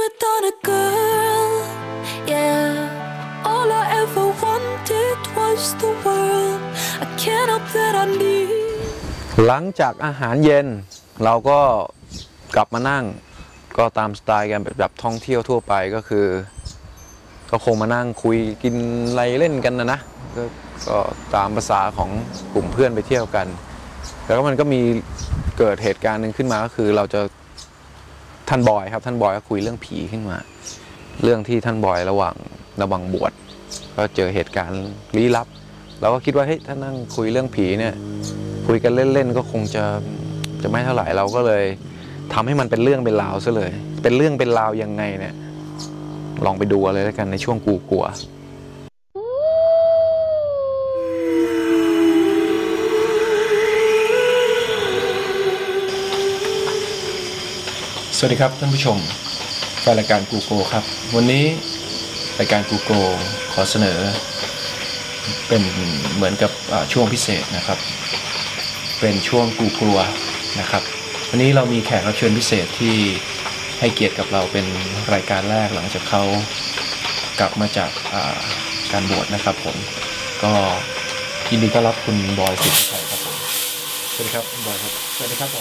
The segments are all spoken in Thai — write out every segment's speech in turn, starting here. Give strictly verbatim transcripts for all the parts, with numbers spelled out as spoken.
never done a girl, yeah. All I ever wanted was the world. I can't help that I need. หลังจากอาหารเย็นเราก็กลับมานั่งก็ตามสไตล์กันแบบท่องเที่ยวทั่วไปก็คือก็คงมานั่งคุยกินอะไรเล่นกันนะนะกก็ตามภาษาของกลุ่มเพื่อนไปเที่ยวกันแล้วก็มันก็มีเกิดเหตุการณ์หนึ่งขึ้นมาก็คือเราจะท่านบอยครับท่านบอยก็คุยเรื่องผีขึ้นมาเรื่องที่ท่านบอยระหว่างระหว่างบวชก็เจอเหตุการณ์ลี้ลับเราก็คิดว่าเฮ้ยถ้านั่งคุยเรื่องผีเนี่ยคุยกันเล่นๆก็คงจะจะไม่เท่าไหร่เราก็เลยทำให้มันเป็นเรื่องเป็นราวซะเลยเป็นเรื่องเป็นราวยังไงเนี่ยลองไปดูอะไรแล้วกันในช่วงกูกลัวสวัสดีครับท่านผู้ชมแฟนรายการกูโกครับวันนี้รายการกูโกขอเสนอเป็นเหมือนกับช่วงพิเศษนะครับเป็นช่วงกูกลัวนะครับวันนี้เรามีแขกรับเชิญพิเศษที่ให้เกียรติกับเราเป็นรายการแรกหลังจากเขากลับมาจากการบวชนะครับผมก็ยินดีต้อนรับคุณบอยสิทธิชัยครับผมสวัสดีครับคุณบอยครับสวัสดีครับผม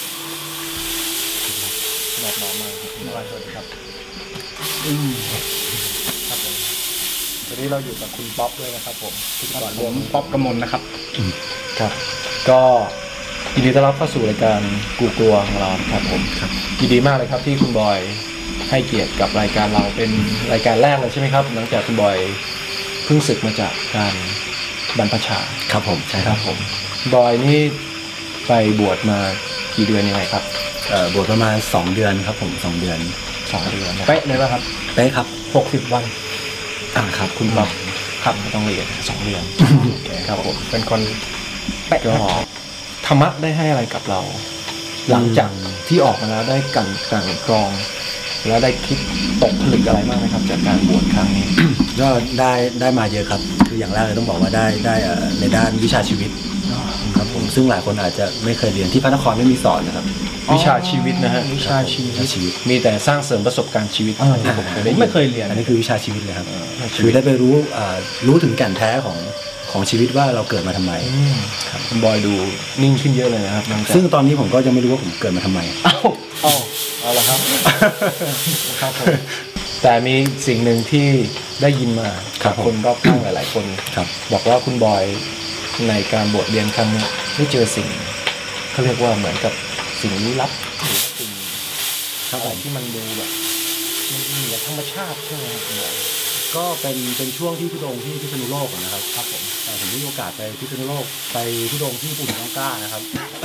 หนอบหนอมมากคุณบอยสวัสดีครับอืมครับผมวันนี้เราอยู่กับคุณป๊อปด้วยนะครับผมครับผมป๊อปกมลนะครับครับก็ยินดีต้อนรับเข้าสู่รายการกูกลัวของเราครับผมยินดีมากเลยครับที่คุณบอยให้เกียรติกับรายการเราเป็นรายการแรกเลยใช่ไหมครับหลังจากคุณบอยเพิ่งศึกมาจากการบรรพชาครับผมใช่ครับผมบอยนี่ไปบวชมากี่เดือนยังไงครับเอ่อบวชประมาณสองเดือนครับผมสองเดือนสองเดือนเป๊ะเลยป่ะครับเป๊ะครับหกสิบวันอ่าครับคุณป๊อปครับไม่ต้องเรียนสองเดือนครับผมเป็นคนเป๊ะธรรมะได้ให้อะไรกับเราหลังจากที่ออกมาแล้วได้กันกันกรองแล้วได้คิดตกผลึกอะไรบ้างไหมครับจากการบวชครั้งนี้ก็ได้ได้มาเยอะครับคืออย่างแรกเลยต้องบอกว่าได้ได้ในด้านวิชาชีวิตครับผมซึ่งหลายคนอาจจะไม่เคยเรียนที่พระนครไม่มีสอนนะครับวิชาชีวิตนะฮะวิชาชีวิตมีแต่สร้างเสริมประสบการณ์ชีวิตที่ผมไม่เคยเรียนอันนี้คือวิชาชีวิตเลยครับชีวิตได้ไปรู้รู้ถึงแก่นแท้ของของชีวิตว่าเราเกิดมาทำไมครับคุณบอยดูนิ่งขึ้นเยอะเลยนะครับซึ่งตอนนี้ผมก็ยังไม่รู้ว่าผมเกิดมาทำไมอ้าวอ้าวเอาละครับครับผมแต่มีสิ่งหนึ่งที่ได้ยินมาจากคนรอบข้างหลายๆคนบอกว่าคุณบอยในการบวชเรียนครั้งนี้ได้เจอสิ่งเขาเรียกว่าเหมือนกับสิ่งลี้ลับหรือสิ่งอะไรที่มันดูแบบมันเหนือธรรมชาติใช่ไหมคุณบอยก็เป็นเป็นช่วงที่ทุดงที่พิษณุโลกนะครับครับผมผมได้มีโอกาสไปพิษณุโลกไปทุดงที่ปู่หินล่องกล้านะครับ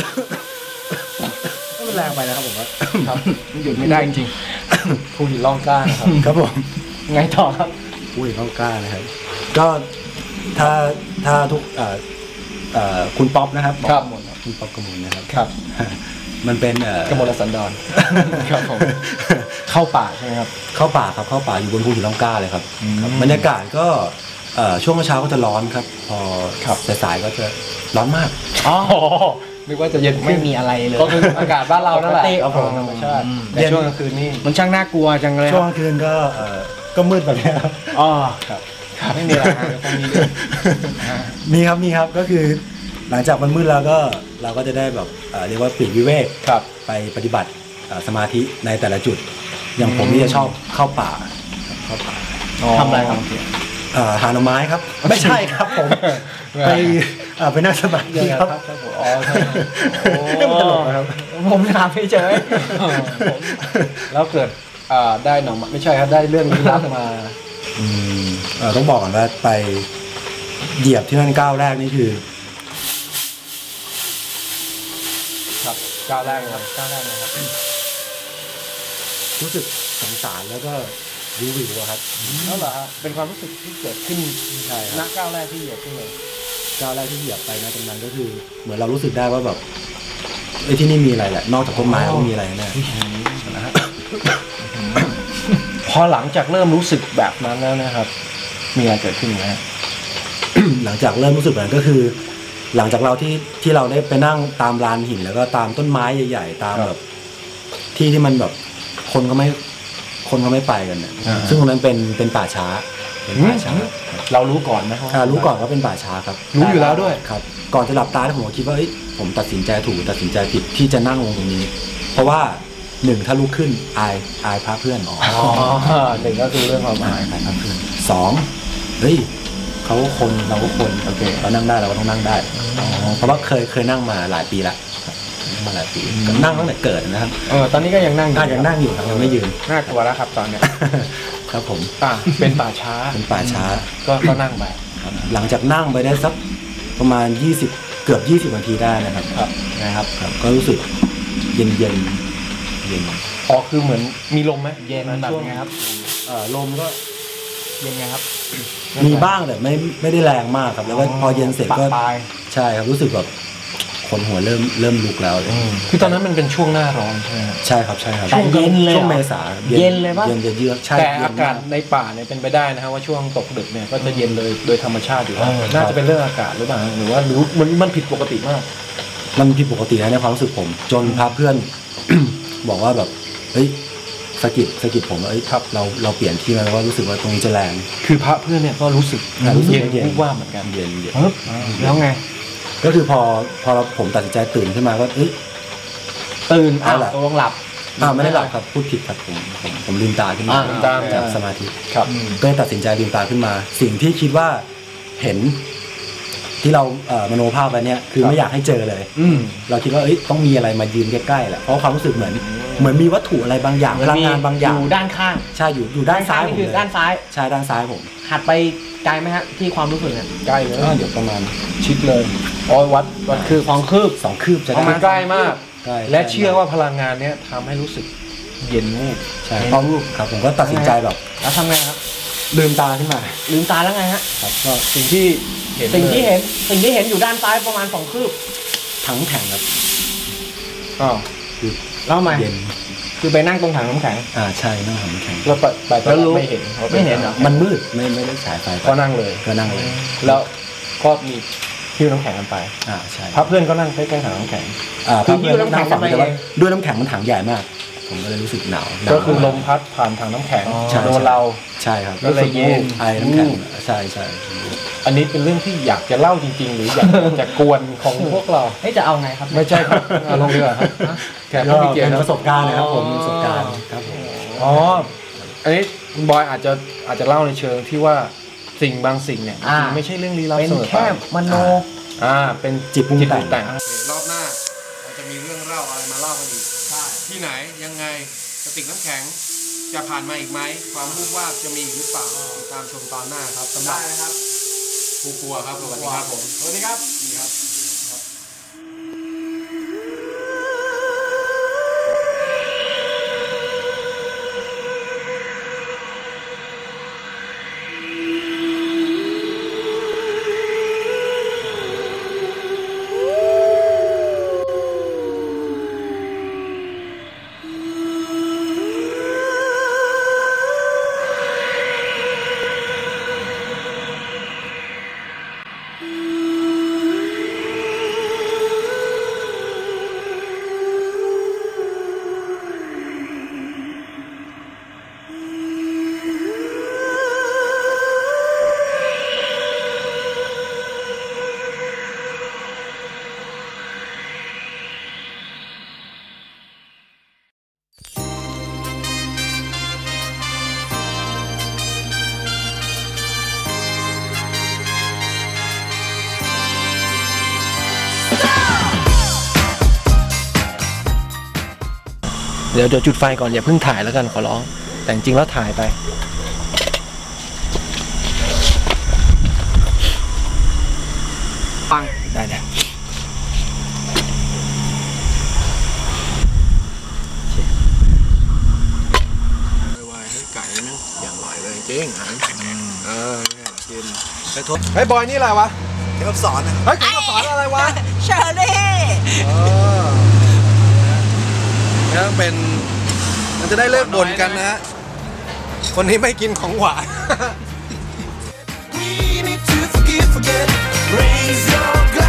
ก็มันแรงไปนะครับผมว่าครับหยุดไม่ได้จริงๆปู่หินล่องกล้านะครับครับผมไงต่อครับปู่หินล่องกล้านะครับก็ถ้าถ้าทุกคุณป๊อปนะครับครับคุณป๊อปกมลนะครับครับมันเป็นกมลสันดรครับผมเข้าป่าใช่ไหมครับเข้าป่าครับเข้าป่าอยู่บนภูหินล่องกล้าเลยครับบรรยากาศก็ช่วงเช้าก็จะร้อนครับพอสายๆก็จะร้อนมากอ๋อนึกว่าจะเย็นไม่มีอะไรเลยก็คืออากาศบ้านเรานั่นแหละครับผมธรรมชาติแต่ช่วงกลางคืนนี่มันช่างน่ากลัวจังเลยช่วงกลางคืนก็ก็มืดแบบนี้ครับอ๋อครับไม่มีอะไรฮะตรงนี้มีครับมีครับก็คือหลังจากมันมืดแล้วก็เราก็จะได้แบบเรียกว่าปลีกวิเวกไปปฏิบัติสมาธิในแต่ละจุดอย่างผมนี่จะชอบเข้าป่าเข้าป่าทำอะไรครับหาหน่อไม้ครับไม่ใช่ครับผมไปไปนั่งสมาธิครับอ๋อใช่ไม่ตลกนะครับผมถามไม่เจอแล้วเกิดได้หน่อไม้ไม่ใช่ครับได้เรื่องลี้ลับมาต้องบอกก่อนว่าไปเหยียบที่นั่นก้าวแรกนี่คือครับก้าวแรกครับก้าวแรกนะครับรู้สึกสงสารแล้วก็วิววิวครับนั่นเหรอฮะเป็นความรู้สึกที่เกิดขึ้นใช่ณก้าวแรกที่เหยียบขึ้นเลยก้าวแรกที่เหยียบไปนะตรงนั้นก็คือเหมือนเรารู้สึกได้ว่าแบบไอ้ที่นี่มีอะไรแหละนอกจากต้นไม้ก็มีอะไรแน่นะฮะพอหลังจากเริ่มรู้สึกแบบนั้นแล้วนะครับมีอะไรเกิดขึ้นไหมหลังจากเริ่มรู้สึกแบบนั้นก็คือหลังจากเราที่ที่เราได้ไปนั่งตามลานหินแล้วก็ตามต้นไม้ใหญ่ๆตามแบบที่ที่มันแบบคนก็ไม่คนเขาไม่ไปกันเนี่ยซึ่งตรงนั้นเป็นเป็นป่าช้าเป็นป่าช้าเรารู้ก่อนไหมครับอ่ารู้ก่อนว่าเป็นป่าช้าครับรู้อยู่แล้วด้วยครับก่อนจะหลับตาผมก็คิดว่าเอ้ยผมตัดสินใจถูกตัดสินใจผิดที่จะนั่งลงตรงนี้ เพราะว่าหนึ่งถ้าลุกขึ้นอายอายพระเพื่อนอ๋อหนึ่งก็คือเรื่องความหมายอายพระเพื่อนสองเฮ้ยเขาก็คนเราก็คนโอเคเรานั่งได้เราก็ต้องนั่งได้เพราะว่าเคยเคยนั่งมาหลายปีละมาหลายปีนั่งตั้งแต่เกิดนะครับเออตอนนี้ก็ยังนั่งอยู่อ่ะยังนั่งอยู่ครับยังไม่ยืนน่ากลัวแล้วครับตอนเนี้ยครับผมอ่ะเป็นป่าช้าเป็นป่าช้าก็ก็นั่งไปหลังจากนั่งไปได้สักประมาณยี่สิบเกือบยี่สิบนาทีได้นะครับครับนะครับครับก็รู้สึกเย็นเย็นเย็นอ๋อคือเหมือนมีลมไหมเย็นแบบไงครับเอ่อลมก็เย็นไงครับมีบ้างแต่ไม่ไม่ได้แรงมากครับแล้วก็พอเย็นเสร็จก็ปลายใช่ครับรู้สึกแบบขนหัวเริ่มเริ่มลุกแล้วเลยคือตอนนั้นมันเป็นช่วงหน้าร้อนใช่ไหมครับใช่ครับใช่ครับแต่เย็นเลยเหรอช่วงเมษาเย็นเลยปะเย็นจะเยือกใช่แต่เย็อาน กาศในป่าเนี่ยเป็นไปได้นะฮะว่าช่วงตกดึกเนี่ยก็จะเย็นเลยโดยธรรมชาติอยู่แล้วน่าจะเป็นเรื่องอากาศหรือเปล่าหรือว่าหรือมันมันผิดปกติมากมันผิดปกตินะในความรู้สึกผม จนพาเพื่อน บอกว่าแบบเฮ้ยสะกิดสะกิดผมว่าเอ้ยครับเราเราเปลี่ยนที่มาแล้วว่ารู้สึกว่าตรงนี้จะแรงคือพระเพื่อนเนี่ยก็รู้สึกอ่ารู้สึกเย็นเย็นวูบว่าบเหมือนกันเย็นเย็นปึ๊บแล้วไงก็คือพอพอผมตัดสินใจตื่นขึ้นมาก็เอ้ยตื่นอ้าวเอาล่ะตกลงหลับอ่าไม่ได้หลับครับพูดผิดครับผมผมผมลืมตาขึ้นมาอ่าลืมตาจากสมาธิครับก็เลยตัดสินใจลืมตาขึ้นมา สิ่งที่คิดว่าเห็นที่เราเอ่อมโนภาพไปเนี่ยคือไม่อยากให้เจอเลยอืมเราคิดว่าเอ้ยต้องมีอะไรมายืนใกล้ๆแหละเพราะความรู้สึกเหมือนเหมือนมีวัตถุอะไรบางอย่างพลังงานบางอย่างอยู่ด้านข้างใช่อยู่อยู่ด้านซ้ายนี่ผมคือเลยด้านซ้ายใช่ด้านซ้ายผมหัดไปไกลไหมฮะที่ความรู้สึกเนี่ยใกล้เลยก็เดี๋ยวประมาณชิดเลยอ๋อวัดวัดคือสองคืบสองคืบจะประได้มาณใกล้มากใกล้และเชื่อว่าพลังงานเนี้ยทำให้รู้สึกเย็นวูบใช่เพราะครับผมก็ตัดสินใจแบบแล้วทำไงครับลืมตาขึ้นมาลืมตาแล้วไงฮะครับก็สิ่งที่เห็นสิ่งที่ลยเห็นสิ่งที่เห็นอยู่ด้านซ้ายประมาณสองคืบถังแข็งครับอ๋อคือแล้วทำไมเย็นคือไปนั่งตรงถังน้ำแข็งอ่าใช่นั่งถังแข็งแล้วไปไปแล้วรู้ไม่เห็นขาไม่เห็นเหรอมันมืดไม่ไม่ได้ฉายไฟไปก็นั่งเลยก็นั่งเลยแล้วก็มีหิ้วน้ำแข็งกันไปอ่าใช่พระเพื่อนก็นั่งใกล้ๆถังน้ำแข็งอ่าคือภาพเพื่อนหิ้วน้ำแข็งฝั่งไปแต่ว่าเองด้วยน้ำแข็งมันถังใหญ่มาก ผมก็เลยรู้สึกหนาวหนาวก็คือลมพัดผ่านถังน้ำแข็งใช่โดนเราใช่ครับก็เลยเย็นไอน้ำแข็งใช่ใช่อันนี้เป็นเรื่องที่อยากจะเล่าจริง ๆ หรืออยากจะกวนของพวกเราเฮ้ยจะเอาไงครับไม่ใช่ครับเอาลงดีกว่าครับแขกก็ผู้มีเกียรเป็ตินนะประสบการณ์นะครับผมประสบการณ์ครับผมอ๋ออันนี้คุณบอยอาจจะอาจจะเล่าในเชิงที่ว่าสิ่งบางสิ่งเนี่ยอ่าจริงๆไม่ใช่เรื่องลี้ลับเป็นเสมอไปแค่มโนอ่าเป็นจิตปรุงแต่งแต่งรอบหน้าเราจะมีเรื่องเล่าอะไรมาเล่ากันอีกที่ไหนยังไงกระติกน้ำแข็งจะผ่านมาอีกไหมความรู้ว่าจะมีอีกหรือเปล่าติดตามชมตอนหน้าครับสำหรับกูกลัวครับสวัสดีครับผมสวัสดีครับ เดี๋ยวเดี๋ยวจุดไฟก่อนอย่าเพิ่งถ่ายแล้วกันขอร้องแต่จริงแล้วถ่ายไปปังได้แล้ววายให้ไก่แม่งอย่างอร่อยเลยจริงอ่ะเออเนี่ยกินไปทบเฮ้ยบอยนี่อะไรวะเทปสอนนะเฮ้ยเทปสอนอะไรวะเชอรี่เออนี่เป็นมันจะได้เลิกบ่นกันนะฮะ คนนี้ไม่กินของหวาน We need to forgive, forget. Raise your glass.